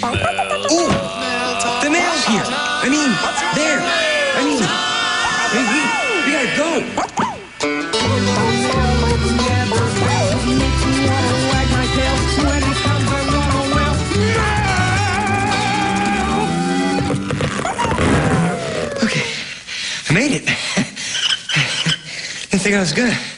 Oh, the mail's here. I mean, there. I mean, we gotta go. Okay, I made it. Didn't think I was gonna.